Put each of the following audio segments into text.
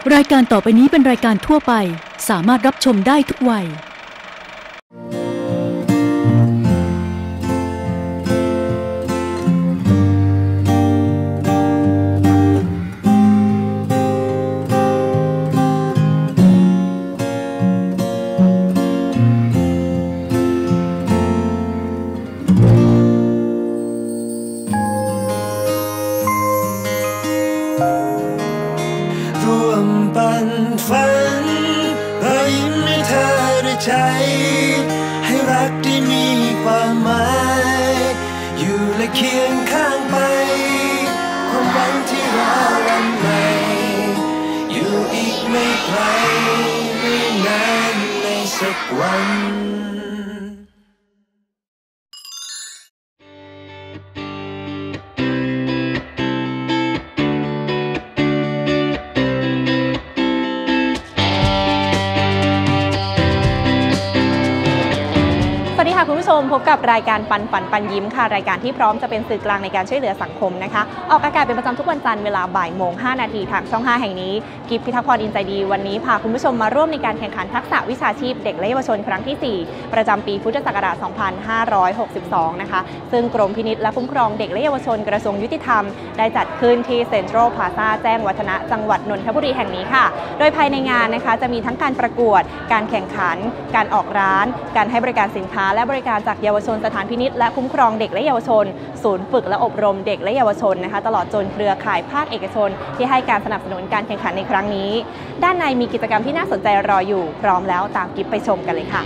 รายการต่อไปนี้เป็นรายการทั่วไปสามารถรับชมได้ทุกวัยให้รักที่มีความหมายอยู่และเคียงข้างไปความหวังที่รอวันใหม่อยู่อีกไม่ไกลไม่นานในสักวันคุณผู้ชมพบกับรายการปันฝันปันยิ้มค่ะรายการที่พร้อมจะเป็นสื่อกลางในการช่วยเหลือสังคมนะคะออกอากาศเป็นประจำทุกวันจันทร์เวลาบ่ายโมง5 นาทีทางช่อง 5 แห่งนี้กิฟต์พิทักษ์พรอินใจดีวันนี้พาคุณผู้ชมมาร่วมในการแข่งขันทักษะวิชาชีพเด็กและเยาวชนครั้งที่ 4 ประจำปีพุทธศักราช 2562 นะคะซึ่งกรมพินิจและคุ้มครองเด็กและเยาวชนกระทรวงยุติธรรมได้จัดขึ้นที่เซ็นทรัลพลาซ่าแจ้งวัฒนะจังหวัดนนทบุรีแห่งนี้ค่ะโดยภายในงานนะคะจะมีทั้งการประกวดการแข่งขันการออกร้านการให้บริการสินค้าและบริการจากเยาวชนสถานพินิจและคุ้มครองเด็กและเยาวชนศูนย์ฝึกและอบรมเด็กและเยาวชนนะคะตลอดจนเครือข่ายภาคเอกชนที่ให้การสนับสนุนการแข่งขันในครั้งนี้ด้านในมีกิจกรรมที่น่าสนใจรออยู่พร้อมแล้วตามกิ๊บไปชมกันเลยค่ะ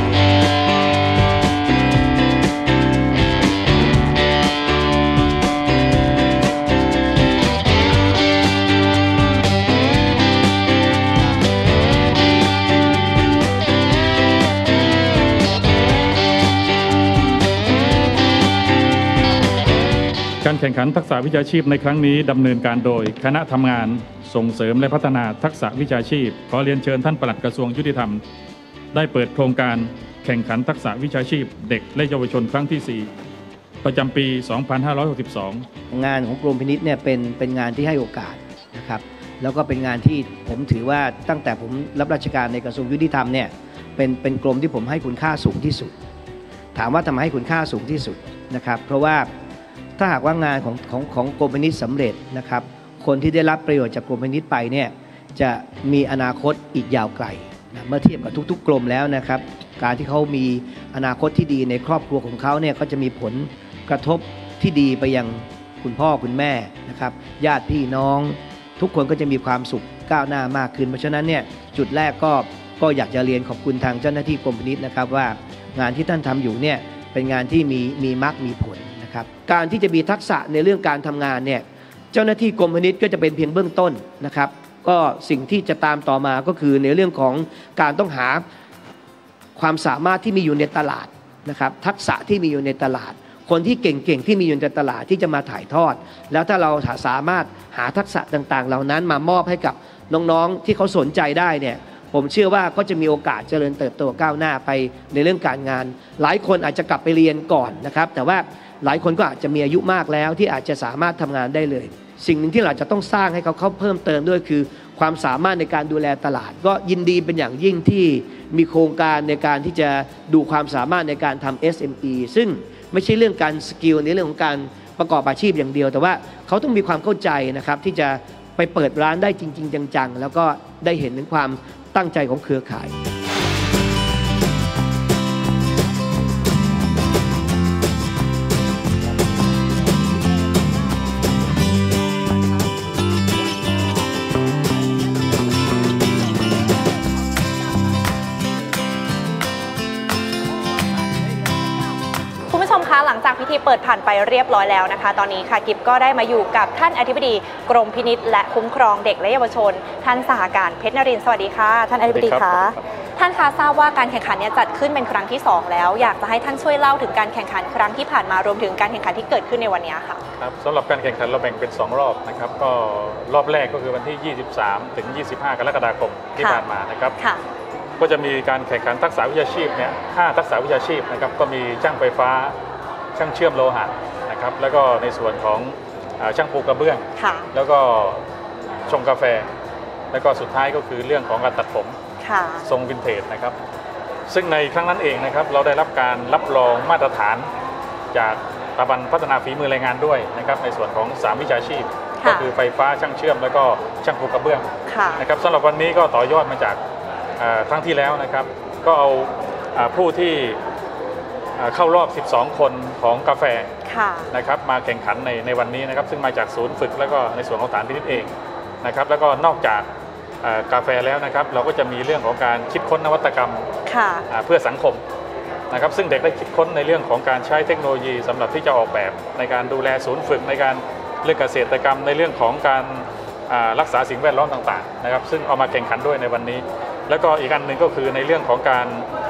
การแข่งขันทักษะวิชาชีพในครั้งนี้ดำเนินการโดยคณะทำงานส่งเสริมและพัฒนาทักษะวิชาชีพขอเรียนเชิญท่านปลัดกระทรวงยุติธรรมได้เปิดโครงการแข่งขันทักษะวิชาชีพเด็กและเยาวชนครั้งที่ 4 ประจำปี 2562 งานของกรมพินิจเนี่ยเป็นงานที่ให้โอกาสนะครับแล้วก็เป็นงานที่ผมถือว่าตั้งแต่ผมรับราชการในกระทรวงยุติธรรมเนี่ยเป็นกรมที่ผมให้คุณค่าสูงที่สุดถามว่าทำไมให้คุณค่าสูงที่สุดนะครับเพราะว่าถ้าหากว่างานของกรมพินิจสำเร็จนะครับคนที่ได้รับประโยชน์จากกรมพินิจไปเนี่ยจะมีอนาคตอีกยาวไกลนะเมื่อเทียบกับทุกๆกรมแล้วนะครับการที่เขามีอนาคตที่ดีในครอบครัวของเขาเนี่ยก็จะมีผลกระทบที่ดีไปยังคุณพ่อคุณแม่นะครับญาติพี่น้องทุกคนก็จะมีความสุขก้าวหน้ามากขึ้นเพราะฉะนั้นเนี่ยจุดแรกก็อยากจะเรียนขอบคุณทางเจ้าหน้าที่กรมพินิจนะครับว่างานที่ท่านทำอยู่เนี่ยเป็นงานที่มีมรรคมีผลการที่จะมีทักษะในเรื่องการทำงานเนี่ยเจ้าหน้าที่กรมพินิจก็จะเป็นเพียงเบื้องต้นนะครับก็สิ่งที่จะตามต่อมาก็คือในเรื่องของการต้องหาความสามารถที่มีอยู่ในตลาดนะครับทักษะที่มีอยู่ในตลาดคนที่เก่งๆที่มีอยู่ในตลาดที่จะมาถ่ายทอดแล้วถ้าเราสามารถหาทักษะต่างๆเหล่านั้นมามอบให้กับน้องๆที่เขาสนใจได้เนี่ยผมเชื่อว่าก็จะมีโอกาสเจริญเติบโตก้าวหน้าไปในเรื่องการงานหลายคนอาจจะกลับไปเรียนก่อนนะครับแต่ว่าหลายคนก็อาจจะมีอายุมากแล้วที่อาจจะสามารถทำงานได้เลยสิ่งหนึ่งที่เราจะต้องสร้างให้เขาเพิ่มเติมด้วยคือความสามารถในการดูแลตลาดก็ยินดีเป็นอย่างยิ่งที่มีโครงการในการที่จะดูความสามารถในการทำ SME ซึ่งไม่ใช่เรื่องการสกิลในเรื่องของการประกอบอาชีพอย่างเดียวแต่ว่าเขาต้องมีความเข้าใจนะครับที่จะไปเปิดร้านได้จริงๆจังๆแล้วก็ได้เห็นถึงความตั้งใจของเครือข่ายหลังจากพิธีเปิดผ่านไปเรียบร้อยแล้วนะคะตอนนี้ค่ะกิฟก็ได้มาอยู่กับท่านอธิบดีกรมพินิจและคุ้มครองเด็กและเยาวชนท่านสหการเพชรนรินทร์สวัสดีค่ะท่านอธิบดีคะท่านคะทราบว่าการแข่งขันนี้จัดขึ้นเป็นครั้งที่2แล้วอยากจะให้ท่านช่วยเล่าถึงการแข่งขันครั้งที่ผ่านมารวมถึงการแข่งขันที่เกิดขึ้นในวันนี้ค่ะครับสำหรับการแข่งขันเราแบ่งเป็น2รอบนะครับก็รอบแรกก็คือวันที่23ถึง25กรกฎาคมที่ผ่านมานะครับก็จะมีการแข่งขันทักษะวิชาชีพเนี่ย5ทักษะวิชาชีพนะครับก็มีช่างไฟฟ้าช่างเชื่อมโลหะนะครับแล้วก็ในส่วนของช่างปูกระเบื้องแล้วก็ชงกาแฟแล้วก็สุดท้ายก็คือเรื่องของการตัดผมทรงวินเทจนะครับซึ่งในครั้งนั้นเองนะครับเราได้รับการรับรองมาตรฐานจากสถาบันพัฒนาฝีมือแรงงานด้วยนะครับในส่วนของ3วิชาชีพก็คือไฟฟ้าช่างเชื่อมแล้วก็ช่างปูกระเบื้องนะครับสำหรับวันนี้ก็ต่อยอดมาจากครั้งที่แล้วนะครับก็เอาผู้ที่เข้ารอบ12คนของกาแฟนะครับมาแข่งขันในวันนี้นะครับซึ่งมาจากศูนย์ฝึกแล้วก็ในส่วนของฐานพินิจเองนะครับแล้วก็นอกจากกาแฟแล้วนะครับเราก็จะมีเรื่องของการคิดค้นนวัตกรรมเพื่อสังคมนะครับซึ่งเด็กได้คิดค้นในเรื่องของการใช้เทคโนโลยีสำหรับที่จะออกแบบในการดูแลศูนย์ฝึกในการเรื่องเกษตรกรรมในเรื่องของการรักษาสิ่งแวดล้อมต่างๆนะครับซึ่งเอามาแข่งขันด้วยในวันนี้แล้วก็อีกอันหนึ่งก็คือในเรื่องของการ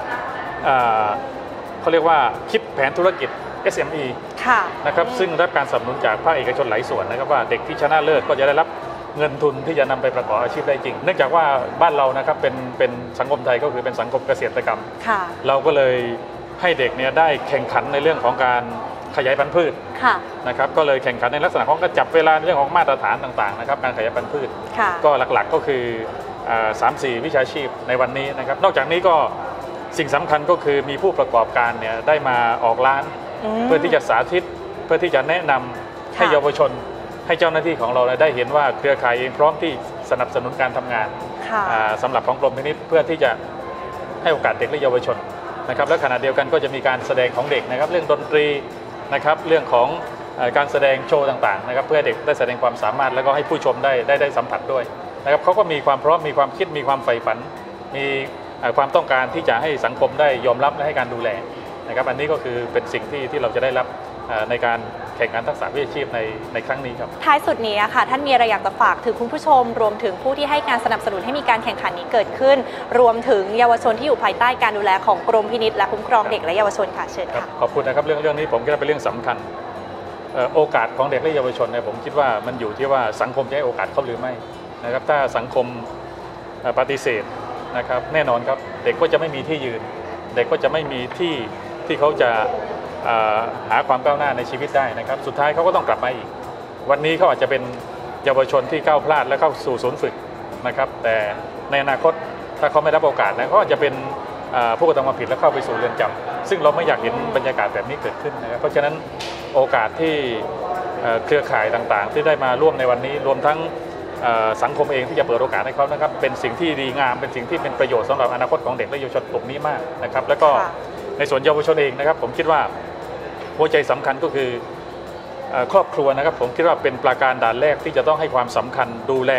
เขาเรียกว่าคิดแผนธุรกิจ SME นะครับซึ่งรับการสนับสนุนจากภาคเอกชนหลายส่วนนะครับว่าเด็กที่ชนะเลิศก็จะได้รับเงินทุนที่จะนำไปประกอบอาชีพได้จริงเนื่องจากว่าบ้านเรานะครับเป็นสังคมไทยก็คือเป็นสังคมเกษตรกรรมเราก็เลยให้เด็กเนี่ยได้แข่งขันในเรื่องของการขยายพันธุ์พืชนะครับก็เลยแข่งขันในลักษณะของการจับเวลาในเรื่องของมาตรฐานต่างๆนะครับการขยายพันธุ์พืชก็หลักๆก็คือ3-4 วิชาชีพในวันนี้นะครับนอกจากนี้ก็สิ่งสำคัญก็คือมีผู้ประกอบการเนี่ยได้มาออกร้านเพื่อที่จะสาธิตเพื่อที่จะแนะนำให้เยาวชนให้เจ้าหน้าที่ของเราได้เห็นว่าเครือข่ายเองพร้อมที่สนับสนุนการทำงานสำหรับของกรมพินิจเพื่อที่จะให้โอกาสเด็กและเยาวชนนะครับและขณะเดียวกันก็จะมีการแสดงของเด็กนะครับเรื่องดนตรีนะครับเรื่องของการแสดงโชว์ต่างๆนะครับเพื่อเด็กได้แสดงความสามารถแล้วก็ให้ผู้ชมได้สัมผัสด้วยนะครับเขาก็มีความพร้อมมีความคิดมีความใฝ่ฝันมีความต้องการที่จะให้สังคมได้ยอมรับและให้การดูแลนะครับอันนี้ก็คือเป็นสิ่งที่เราจะได้รับในการแข่งขันทักษะวิชาชีพในครั้งนี้ครับท้ายสุดนี้ค่ะท่านมีอะไรอยากจะฝากถึงคุณผู้ชมรวมถึงผู้ที่ให้การสนับสนุนให้มีการแข่งขันนี้เกิดขึ้นรวมถึงเยาวชนที่อยู่ภายใต้การดูแลของกรมพินิจและคุ้มครองเด็กและเยาวชนค่ะเชิญค่ะขอบคุณนะครับเรื่องนี้ผมคิดว่าเป็นเรื่องสำคัญโอกาสของเด็กและเยาวชนเนี่ยผมคิดว่ามันอยู่ที่ว่าสังคมจะให้โอกาสเขาหรือไม่นะครับถ้าสังคมปฏิเสธนะครับแน่นอนครับเด็กก็จะไม่มีที่ยืนเด็กก็จะไม่มีที่เขาจะหาความก้าวหน้าในชีวิตได้นะครับสุดท้ายเขาก็ต้องกลับมาอีกวันนี้เขาอาจจะเป็นเยาวชนที่ก้าวพลาดและเข้าสู่ศูนย์ฝึกนะครับแต่ในอนาคตถ้าเขาไม่รับโอกาสนะเขาอาจจะเป็นผู้กระทำความผิดและเข้าไปสู่เรือนจำซึ่งเราไม่อยากเห็นบรรยากาศแบบนี้เกิดขึ้นนะครับเพราะฉะนั้นโอกาสที่เครือข่ายต่างๆที่ได้มาร่วมในวันนี้รวมทั้งสังคมเองที่จะเปิดโอกาสให้เขานะครับเป็นสิ่งที่ดีงามเป็นสิ่งที่เป็นประโยชน์สำหรับอนาคตของเด็กและเยาวชนกลุ่มนี้มากนะครับแล้วก็ในส่วนเยาวชนเองนะครับผมคิดว่าหัวใจสำคัญก็คือครอบครัวนะครับผมคิดว่าเป็นปราการด่านแรกที่จะต้องให้ความสำคัญดูแล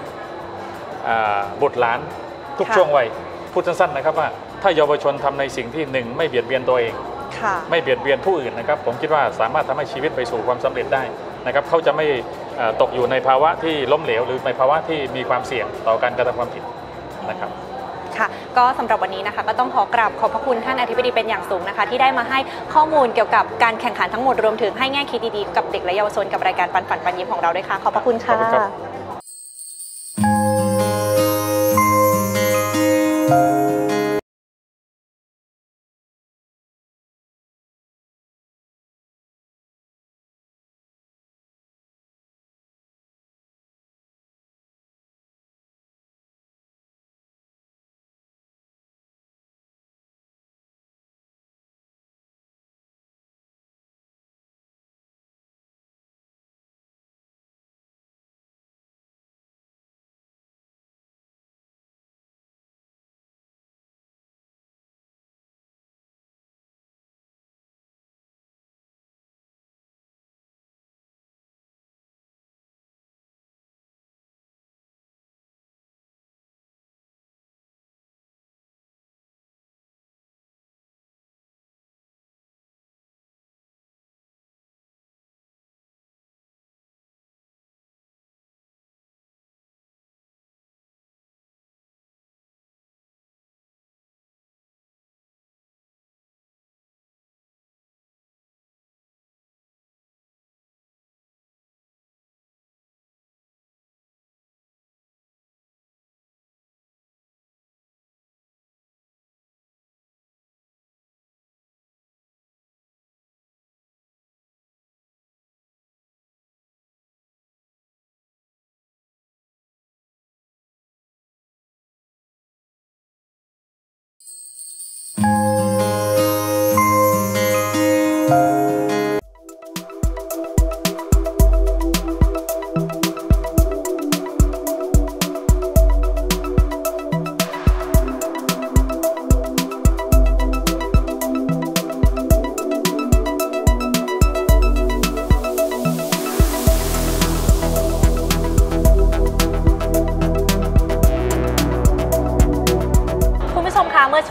บุตรหลานทุกช่วงวัยพูดสั้นๆนะครับว่าถ้าเยาวชนทำในสิ่งที่หนึ่งไม่เบียดเบียนตัวเองไม่เบียดเบียนผู้อื่นนะครับผมคิดว่าสามารถทำให้ชีวิตไปสู่ความสำเร็จได้นะครับเขาจะไม่ตกอยู่ในภาวะที่ล้มเหลวหรือในภาวะที่มีความเสี่ยงต่อการกระทำความผิดนะครับค่ะก็สำหรับวันนี้นะคะก็ต้องขอกราบขอบพระคุณท่านอธิบดีเป็นอย่างสูงนะคะที่ได้มาให้ข้อมูลเกี่ยวกับการแข่งขันทั้งหมดรวมถึงให้แง่คิดดีๆกับเด็กและเยาวชนกับรายการปันฝันปันยิ้มของเราด้วยค่ะขอบพระคุณค่ะ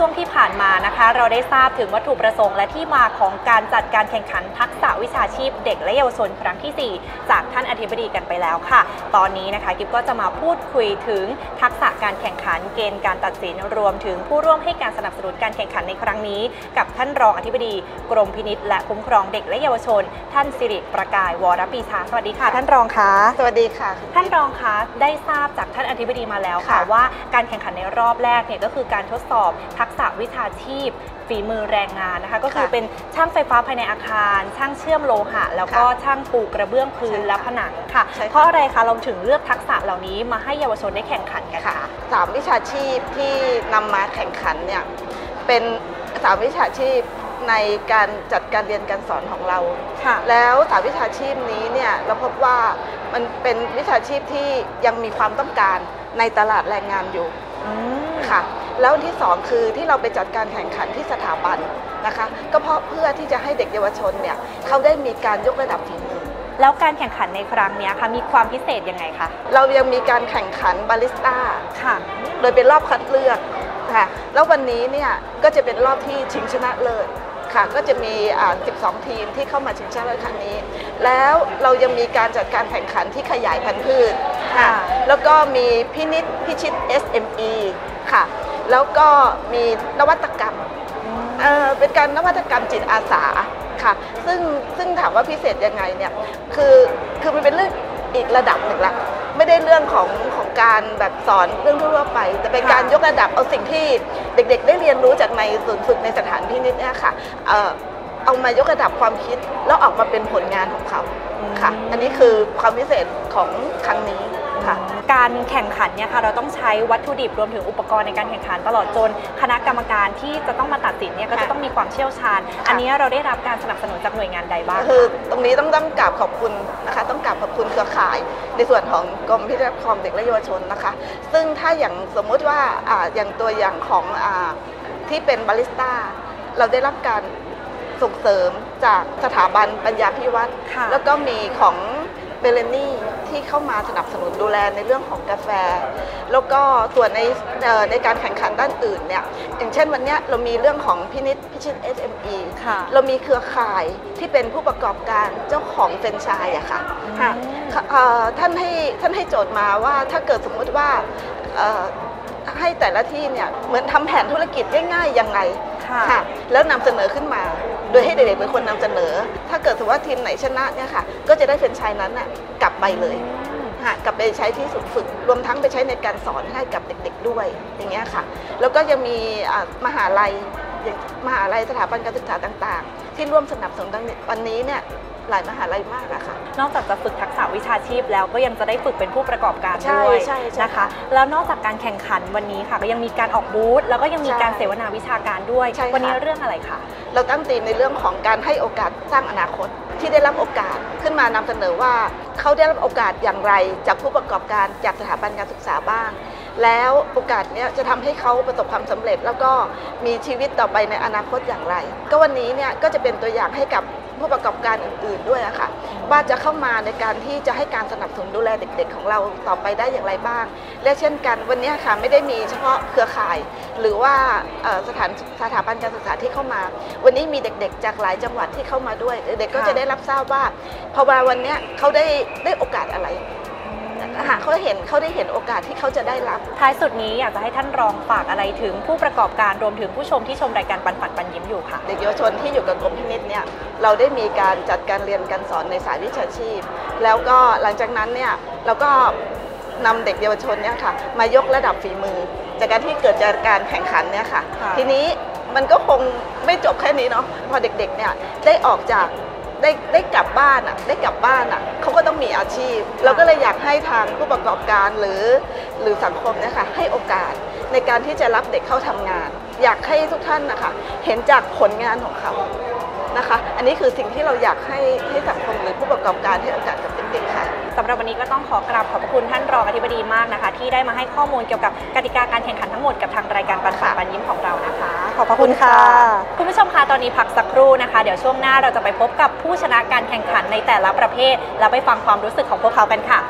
ช่วงที่ผ่านมานะคะเราได้ทราบถึงวัตถุประสงค์และที่มาของการจัดการแข่งขันทักษะวิชาชีพเด็กและเยาวชนครั้งที่ 4 จากท่านอธิบดีกันไปแล้วค่ะตอนนี้นะคะกิ๊บก็จะมาพูดคุยถึงทักษะการแข่งขันเกณฑ์การตัดสินรวมถึงผู้ร่วมให้การสนับสนุนการแข่งขันในครั้งนี้กับท่านรองอธิบดีกรมพินิจและคุ้มครองเด็กและเยาวชนท่านสิริประกายวรปีชาสวัสดีค่ะท่านรองคะสวัสดีค่ะท่านรองคะได้ทราบจากท่านอธิบดีมาแล้วค่ะว่าการแข่งขันในรอบแรกเนี่ยก็คือการทดสอบทักษะวิชาชีพฝีมือแรงงานนะคะก็คือเป็นช่างไฟฟ้าภายในอาคารช่างเชื่อมโลหะแล้วก็ช่างปูกระเบื้องพื้นและผนังค่ะเพราะอะไรคะเราถึงเลือกทักษะเหล่านี้มาให้เยาวชนได้แข่งขันกันค่ะ 3 วิชาชีพที่นำมาแข่งขันเนี่ยเป็น3 วิชาชีพในการจัดการเรียนการสอนของเราแล้ว3 วิชาชีพนี้เนี่ยเราพบว่ามันเป็นวิชาชีพที่ยังมีความต้องการในตลาดแรงงานอยู่ค่ะแล้วที่2คือที่เราไปจัดการแข่งขันที่สถาบันนะคะก็เพราะเพื่อที่จะให้เด็กเยาวชนเนี่ยเขาได้มีการยกระดับฝีมือแล้วการแข่งขันในครั้งนี้ค่ะมีความพิเศษยังไงคะเรายังมีการแข่งขันบาริสต้าค่ะโดยเป็นรอบคัดเลือกค่ะแล้ววันนี้เนี่ยก็จะเป็นรอบที่ชิงชนะเลิศค่ะก็จะมี12 ทีมที่เข้ามาชิงชนะเลิศครั้งนี้แล้วเรายังมีการจัดการแข่งขันที่ขยายพันธุ์พืชค่ะแล้วก็มีพินิจพิชิต SME ค่ะแล้วก็มีนวัตกรรมเป็นการนวัตกรรมจิตอาสาค่ะซึ่งถามว่าพิเศษยังไงเนี่ยคือมันเป็นเรื่องอีกระดับหนึ่งละไม่ได้เรื่องของการแบบสอนเรื่องทั่วไปแต่เป็นการยกระดับเอาสิ่งที่เด็กๆได้เรียนรู้จากในศูนย์ฝึกในสถานพินิจเนี่ยค่ะเอามายกระดับความคิดแล้วออกมาเป็นผลงานของเขาค่ะอันนี้คือความพิเศษของครั้งนี้ค่ะการแข่งขันเนี่ยค่ะเราต้องใช้วัตถุดิบรวมถึงอุปกรณ์ในการแข่งขันตลอดจนคณะกรรมการที่จะต้องมาตัดสินเนี่ยก็จะต้องมีความเชี่ยวชาญอันนี้เราได้รับการสนับสนุนจากหน่วยงานใดบ้างคือตรงนี้ต้องกราบขอบคุณนะคะต้องกราบขอบคุณเครือข่ายในส่วนของกรมพินิจคุ้มครองเด็กและเยาวชนนะคะซึ่งถ้าอย่างสมมุติว่าอย่างตัวอย่างของที่เป็นบาริสต้าเราได้รับการส่งเสริมจากสถาบันปัญญาพิวัตรแล้วก็มีของเบลนี่ที่เข้ามาสนับสนุนดูแลในเรื่องของกาแฟแล้วก็ส่วนในการแข่งขันด้านอื่นเนี่ยอย่างเช่นวันนี้เรามีเรื่องของพินิจพิชิต SME เรามีเครือข่ายที่เป็นผู้ประกอบการเจ้าของแฟรนไชส์อะค่ะท่านให้โจทย์มาว่าถ้าเกิดสมมติว่าให้แต่ละที่เนี่ยเหมือนทำแผนธุรกิจง่ายๆยังไงค่ะแล้วนำเสนอขึ้นมาโดยให้เด็กๆเป็นคนนำเสนอถ้าเกิดสมมติว่าทีมไหนชนะเนี่ยค่ะก็จะได้แฟรนไชส์นั้นน่ะกลับไปเลยกลับไปใช้ที่ศูนย์ฝึกรวมทั้งไปใช้ในการสอนให้กับเด็กๆด้วยอย่างเงี้ยค่ะแล้วก็ยังมีมหาลัยสถาบันการศึกษาต่างๆที่ร่วมสนับสนุนวันนี้เนี่ยหลายมหาลัยมากอะค่ะนอกจากจะฝึกทักษะวิชาชีพแล้วก็ยังจะได้ฝึกเป็นผู้ประกอบการด้วยนะคะแล้วนอกจากการแข่งขันวันนี้ค่ะก็ยังมีการออกบูธแล้วก็ยังมีการเสวนาวิชาการด้วยวันนี้เรื่องอะไรคะเราตั้งธีมในเรื่องของการให้โอกาสสร้างอนาคตที่ได้รับโอกาสขึ้นมานำเสนอว่าเขาได้รับโอกาสอย่างไรจากผู้ประกอบการจากสถาบันการศึกษาบ้างแล้วโอกาสนี้จะทำให้เขาประสบความสำเร็จแล้วก็มีชีวิตต่อไปในอนาคตอย่างไรก็วันนี้เนี่ยก็จะเป็นตัวอย่างให้กับผู้ประกอบการอื่นๆด้วยอะค่ะว่าจะเข้ามาในการที่จะให้การสนับสนุนดูแลเด็กๆของเราต่อไปได้อย่างไรบ้างและเช่นกันวันนี้ค่ะไม่ได้มีเฉพาะเครือข่ายหรือว่าสถาบันการศึกษาที่เข้ามาวันนี้มีเด็กๆจากหลายจังหวัดที่เข้ามาด้วยเด็กก็จะได้รับทราบว่าพอมาวันนี้เขาได้โอกาสอะไรเขาได้เห็นโอกาสที่เขาจะได้รับท้ายสุดนี้อยากจะให้ท่านรองฝากอะไรถึงผู้ประกอบการรวมถึงผู้ชมที่ชมรายการปันปันยิ้มอยู่ค่ะเด็กเยาวชนที่อยู่กับกรมพินิจเนี่ยเราได้มีการจัดการเรียนการสอนในสายวิชาชีพแล้วก็หลังจากนั้นเนี่ยเราก็นำเด็กเยาวชนเนี่ยค่ะมายกระดับฝีมือจากการที่เกิดจากการแข่งขันเนี่ยค่ะทีนี้มันก็คงไม่จบแค่นี้เนาะพอเด็กๆเนี่ยได้ออกจากได้กลับบ้านเขาก็ต้องมีอาชีพเราก็เลยอยากให้ทางผู้ประกอบการหรือสังคมเนี่ยค่ะให้โอกาสในการที่จะรับเด็กเข้าทำงานอยากให้ทุกท่านนะคะเห็นจากผลงานของเขานะคะอันนี้คือสิ่งที่เราอยากให้สังคมหรือผู้ประกอบการให้โอกาสกับเด็กๆค่ะสำหรับวันนี้ก็ต้องขอกราบขอบพระคุณท่านรองอธิบดีมากนะคะที่ได้มาให้ข้อมูลเกี่ยวกับกติกาการแข่งขันทั้งหมดกับทางรายการปันปันยิ้มของเรานะคะขอบพระคุณค่ะคุณผู้ชมคะตอนนี้พักสักครู่นะคะเดี๋ยวช่วงหน้าเราจะไปพบกับผู้ชนะการแข่งขันในแต่ละประเภทแล้วไปฟังความรู้สึกของพวกเขากันค่ะ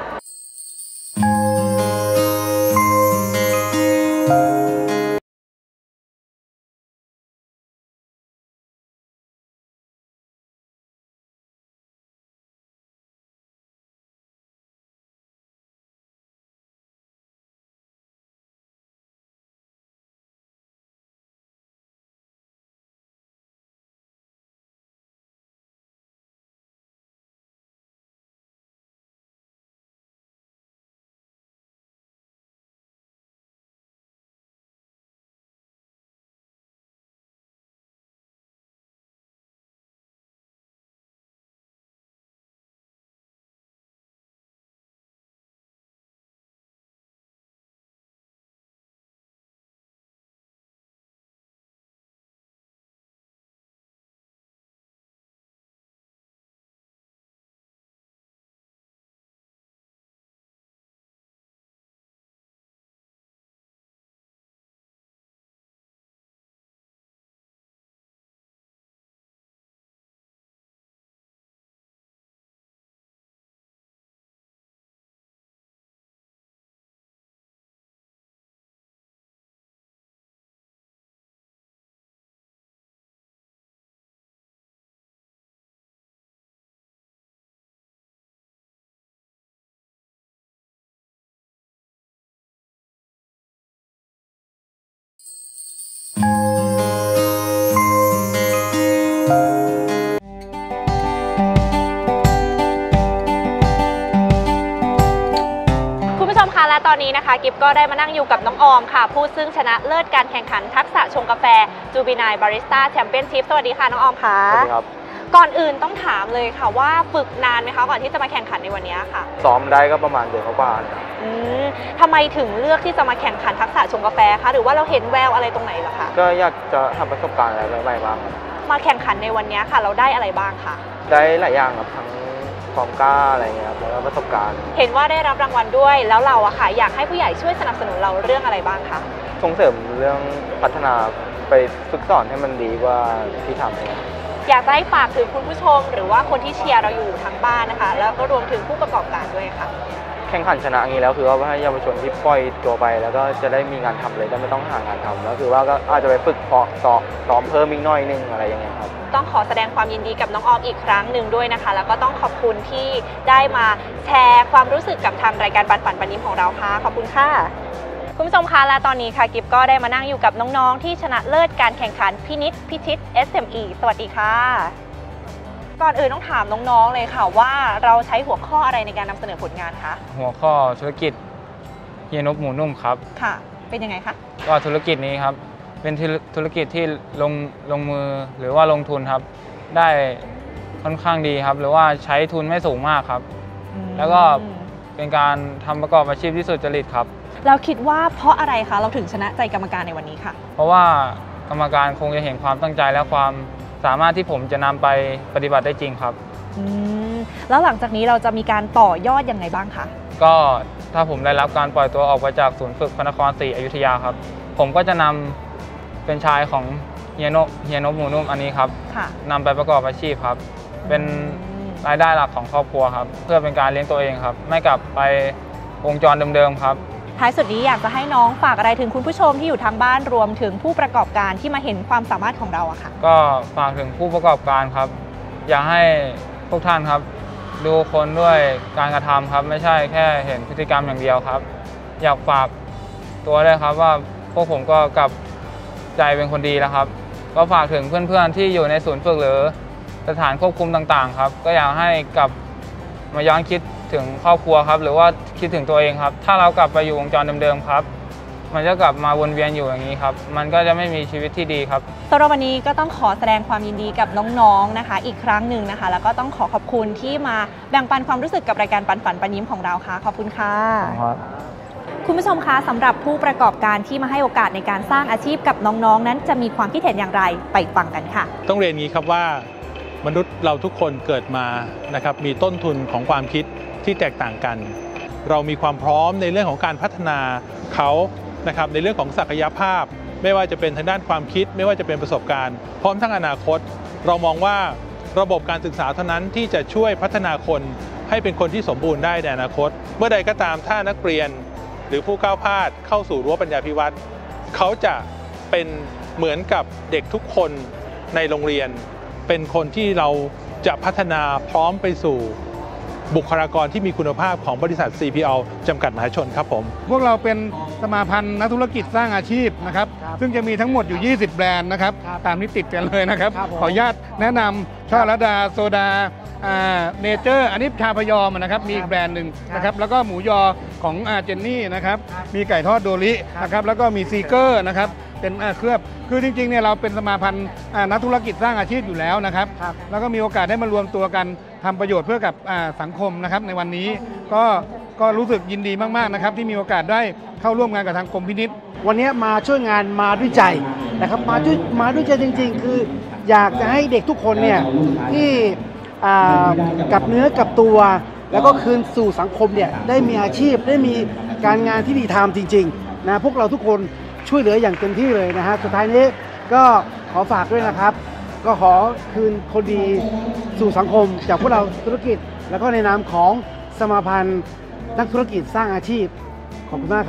ผู้ชมคะและตอนนี้นะคะกิฟก็ได้มานั่งอยู่กับน้องออมค่ะผู้ซึ่งชนะเลิศการแข่งขันทักษะชงกาแฟจูบินายบาริสต้าแชมเปี้ยนชิพสวัสดีค่ะน้องออมค่ะสวัสดีครับก่อนอื่นต้องถามเลยค่ะว่าฝึกนานไหมคะก่อนที่จะมาแข่งขันในวันนี้ค่ะซ้อมได้ก็ประมาณเดือนกว่าทำไมถึงเลือกที่จะมาแข่งขันทักษะชงกาแฟคะหรือว่าเราเห็นแววอะไรตรงไหนเหรอคะก็อยากจะทำประสบการณ์อะไรใหม่ๆบ้างมาแข่งขันในวันนี้ค่ะเราได้อะไรบ้างคะได้หลายอย่างครับทั้งความกล้าอะไรเงี้ยแล้วก็ประสบการณ์เห็นว่าได้รับรางวัลด้วยแล้วเราอะค่ะอยากให้ผู้ใหญ่ช่วยสนับสนุนเราเรื่องอะไรบ้างคะส่งเสริมเรื่องพัฒนาไปฝึกสอนให้มันดีกว่าที่ทำเนี่ยอยากจะให้ฝากถึงคุณผู้ชมหรือว่าคนที่เชียร์เราอยู่ทางบ้านนะคะแล้วก็รวมถึงผู้ประกอบการด้วยค่ะแข่งขันชนะอย่างนี้แล้วคือว่าให้เยาวชนที่ปล่อยตัวไปแล้วก็จะได้มีงานทำเลยได้ไม่ต้องหางานทำแล้วคือว่าก็อาจจะไปฝึกซ้อมเพิ่มอีกหน่อยนึงอะไรอย่างเงี้ยครับต้องขอแสดงความยินดีกับน้องออมอีกครั้งหนึ่งด้วยนะคะแล้วก็ต้องขอบคุณที่ได้มาแชร์ความรู้สึกกับทางรายการปันปันยิ้มของเราค่ะขอบคุณค่ะคุณผู้ชมคะและตอนนี้ค่ะกิฟก็ได้มานั่งอยู่กับน้องๆที่ชนะเลิศการแข่งขันพินิจพิชิต SME สวัสดีค่ะก่อนอื่นต้องถามน้องๆเลยค่ะว่าเราใช้หัวข้ออะไรในการนำเสนอผลงานคะหัวข้อธุรกิจเฮียนบหมูนุ่มครับค่ะเป็นยังไงคะก็ธุรกิจนี้ครับเป็นธุรกิจที่ลงมือหรือว่าลงทุนครับได้ค่อนข้างดีครับหรือว่าใช้ทุนไม่สูงมากครับแล้วก็เป็นการทำประกอบอาชีพที่สุจริตครับเราคิดว่าเพราะอะไรคะเราถึงชนะใจกรรมการในวันนี้ค่ะเพราะว่ากรรมการคงจะเห็นความตั้งใจและความสามารถที่ผมจะนำไปปฏิบัติได้จริงครับแล้วหลังจากนี้เราจะมีการต่อยอดยังไงบ้างคะก็ถ้าผมได้รับการปล่อยตัวออกไปจากศูนย์ฝึกพระนครศรีอยุธยาครับผมก็จะนำเป็นชายของเฮียนบหมูนุ่มอันนี้ครับนำไปประกอบอาชีพครับเป็นรายได้หลักของครอบครัวครับเพื่อเป็นการเลี้ยงตัวเองครับไม่กลับไปวงจรเดิมๆครับท้ายสุดนี้อยากจะให้น้องฝากอะไรถึงคุณผู้ชมที่อยู่ทางบ้านรวมถึงผู้ประกอบการที่มาเห็นความสามารถของเราอะค่ะก็ฝากถึงผู้ประกอบการครับอยากให้พวกท่านครับดูคนด้วยการกระทำครับไม่ใช่แค่เห็นพฤติกรรมอย่างเดียวครับอยากฝากตัวด้วยครับว่าพวกผมก็กลับใจเป็นคนดีแล้วครับก็ฝากถึงเพื่อนๆที่อยู่ในศูนย์ฝึกหรือสถานควบคุมต่างๆครับก็อยากให้กลับมาย้อนคิดถึงครอบครัวครับหรือว่าคิดถึงตัวเองครับถ้าเรากลับไปอยู่วงจรเดิมๆครับมันจะกลับมาวนเวียนอยู่อย่างนี้ครับมันก็จะไม่มีชีวิตที่ดีครับสำหรับวันนี้ก็ต้องขอแสดงความยินดีกับน้องๆนะคะอีกครั้งหนึ่งนะคะแล้วก็ต้องขอบคุณที่มาแบ่งปันความรู้สึกกับรายการปันปันยิ้มของเราค่ะขอบคุณค่ะคุณผู้ชมคะสำหรับผู้ประกอบการที่มาให้โอกาสในการสร้างอาชีพกับน้องๆนั้นจะมีความคิดเห็นอย่างไรไปฟังกันค่ะต้องเรียนงี้ครับว่ามนุษย์เราทุกคนเกิดมานะครับมีต้นทุนของความคิดที่แตกต่างกันเรามีความพร้อมในเรื่องของการพัฒนาเขานะครับในเรื่องของศักยภาพไม่ว่าจะเป็นทางด้านความคิดไม่ว่าจะเป็นประสบการณ์พร้อมทั้งอนาคตเรามองว่าระบบการศึกษาเท่านั้นที่จะช่วยพัฒนาคนให้เป็นคนที่สมบูรณ์ได้ในอนาคตเมื่อใดก็ตามถ้านักเรียนหรือผู้ก้าวพลาดเข้าสู่รั้วปัญญาภิวัตน์เขาจะเป็นเหมือนกับเด็กทุกคนในโรงเรียนเป็นคนที่เราจะพัฒนาพร้อมไปสู่บุคลากรที่มีคุณภาพของบริษัท CPL จำกัดมหาชนครับผมพวกเราเป็นสมาพันธ์นักธุรกิจสร้างอาชีพนะครับซึ่งจะมีทั้งหมดอยู่20แบรนด์นะครับตามที่ติดกันเลยนะครับขออนุญาตแนะนำช่อระดาโซดาเนเจอร์อันนี้ชาพยอมนะครับมีอีกแบรนด์หนึ่งนะครับแล้วก็หมูยอของเจนนี่นะครับมีไก่ทอดโดรินะครับแล้วก็มีซีเกอร์นะครับเป็นเคลือบคือจริงๆเนี่ยเราเป็นสมาพันธ์นักธุรกิจสร้างอาชีพอยู่แล้วนะครับแล้วก็มีโอกาสได้มารวมตัวกันทำประโยชน์เพื่อกับสังคมนะครับในวันนี้ก็รู้สึกยินดีมากๆนะครับที่มีโอกาสได้เข้าร่วมงานกับทางกรมพินิจวันนี้มาช่วยงานมาด้วยใจนะครับมาด้วยใจจริงๆคืออยากจะให้เด็กทุกคนเนี่ยที่กับเนื้อกับตัวแล้วก็คืนสู่สังคมเนี่ยได้มีอาชีพได้มีการงานที่ดีทำจริงๆนะพวกเราทุกคนช่วยเหลืออย่างเต็มที่เลยนะฮะสุดท้ายนี้ก็ขอฝากด้วยนะครับก็ขอคืนคนดีสู่สังคมจากพวกเราธุรกิจแล้วก็ในนามของสมาพันธ์นักธุรกิจสร้างอาชีพขอบคุณมากครับ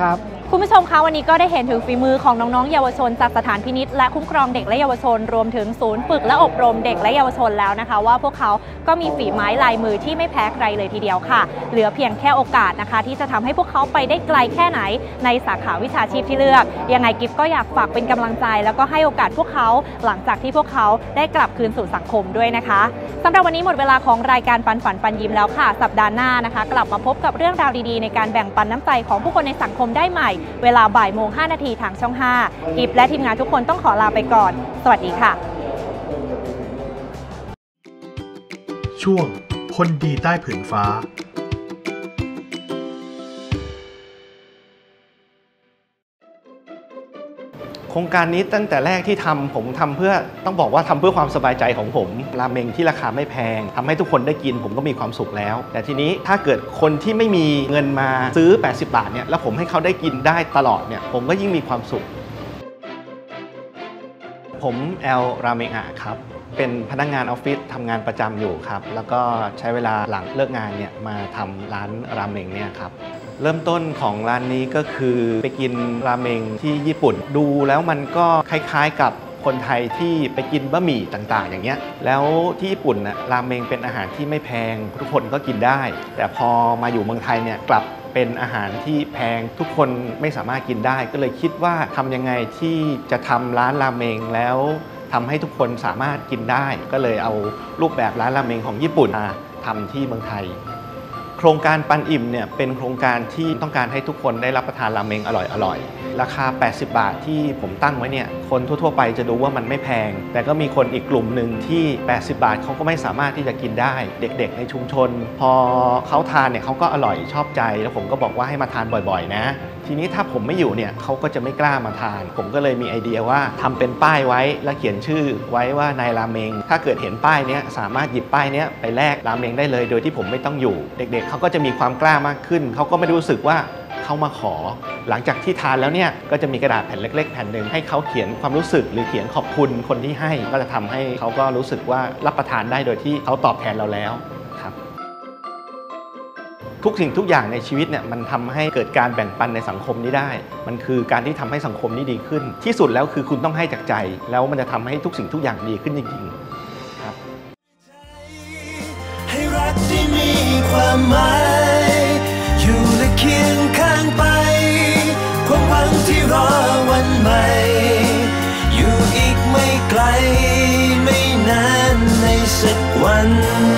คุณผู้ชมคะวันนี้ก็ได้เห็นถึงฝีมือของน้องๆเยาวชนจากสถานพินิจและคุ้มครองเด็กและเยาวชนรวมถึงศูนย์ฝึกและอบรมเด็กและเยาวชนแล้วนะคะว่าพวกเขาก็มีฝีไม้ลายมือที่ไม่แพ้ใครเลยทีเดียวค่ะเหลือเพียงแค่โอกาสนะคะที่จะทำให้พวกเขาไปได้ไกลแค่ไหนในสาขาวิชาชีพที่เลือกยังไงกิฟก็อยากฝากเป็นกำลังใจแล้วก็ให้โอกาสพวกเขาหลังจากที่พวกเขาได้กลับคืนสู่สังคมด้วยนะคะสำหรับวันนี้หมดเวลาของรายการปันฝันปันยิ้มแล้วค่ะสัปดาห์หน้านะคะกลับมาพบกับเรื่องราวดีๆในการแบ่งปันน้ำใจของผู้คนในสังคมได้ใหม่เวลาบ่ายโมง 5 นาทีทางช่อง 5 กิฟและทีมงานทุกคนต้องขอลาไปก่อนสวัสดีค่ะช่วงคนดีใต้ผืนฟ้าโครงการนี้ตั้งแต่แรกที่ผมทำเพื่อต้องบอกว่าทำเพื่อความสบายใจของผมราเมงที่ราคาไม่แพงทำให้ทุกคนได้กินผมก็มีความสุขแล้วแต่ทีนี้ถ้าเกิดคนที่ไม่มีเงินมาซื้อ80 บาทเนี่ยแล้วผมให้เขาได้กินได้ตลอดเนี่ยผมก็ยิ่งมีความสุขผมแอลราเมงอะครับเป็นพนักงานออฟฟิศทำงานประจำอยู่ครับแล้วก็ใช้เวลาหลังเลิกงานเนี่ยมาทำร้านราเมงเนี่ยครับเริ่มต้นของร้านนี้ก็คือไปกินราเมงที่ญี่ปุ่นดูแล้วมันก็คล้ายๆกับคนไทยที่ไปกินบะหมี่ต่างๆอย่างเงี้ยแล้วที่ญี่ปุ่นนะราเมงเป็นอาหารที่ไม่แพงทุกคนก็กินได้แต่พอมาอยู่เมืองไทยเนี่ยกลับเป็นอาหารที่แพงทุกคนไม่สามารถกินได้ก็เลยคิดว่าทำยังไงที่จะทำร้านราเมงแล้วทำให้ทุกคนสามารถกินได้ก็เลยเอารูปแบบร้านราเมงของญี่ปุ่นมาทำที่เมืองไทยโครงการปันอิ่มเนี่ยเป็นโครงการที่ต้องการให้ทุกคนได้รับประทานราเมงอร่อยราคา80 บาทที่ผมตั้งไว้เนี่ยคนทั่วๆไปจะดูว่ามันไม่แพงแต่ก็มีคนอีกกลุ่มหนึ่งที่80 บาทเขาก็ไม่สามารถที่จะกินได้เด็กๆในชุมชนพอเขาทานเนี่ยเขาก็อร่อยชอบใจแล้วผมก็บอกว่าให้มาทานบ่อยๆนะทีนี้ถ้าผมไม่อยู่เนี่ยเขาก็จะไม่กล้ามาทานผมก็เลยมีไอเดียว่าทำเป็นป้ายไว้แล้วเขียนชื่อไว้ว่านายราเมงถ้าเกิดเห็นป้ายเนี้ยสามารถหยิบป้ายเนี้ยไปแลกราเมงได้เลยโดยที่ผมไม่ต้องอยู่เด็กๆเขาก็จะมีความกล้ามากขึ้นเขาก็ไม่รู้สึกว่าเขามาขอหลังจากที่ทานแล้วเนี่ยก็จะมีกระดาษแผ่นเล็กๆแผ่นหนึ่งให้เขาเขียนความรู้สึกหรือเขียนขอบคุณคนที่ให้ก็จะทำให้เขาก็รู้สึกว่ารับประทานได้โดยที่เขาตอบแทนเราแล้วครับทุกสิ่งทุกอย่างในชีวิตเนี่ยมันทำให้เกิดการแบ่งปันในสังคมนี้ได้มันคือการที่ทำให้สังคมนี้ดีขึ้นที่สุดแล้วคือคุณต้องให้จากใจแล้วมันจะทำให้ทุกสิ่งทุกอย่างดีขึ้นจริงๆครับให้รักที่มีความหมายอยู่และเคียงข้างไปความหวังที่รอวันใหม่อยู่อีกไม่ไกลไม่นานในสักวัน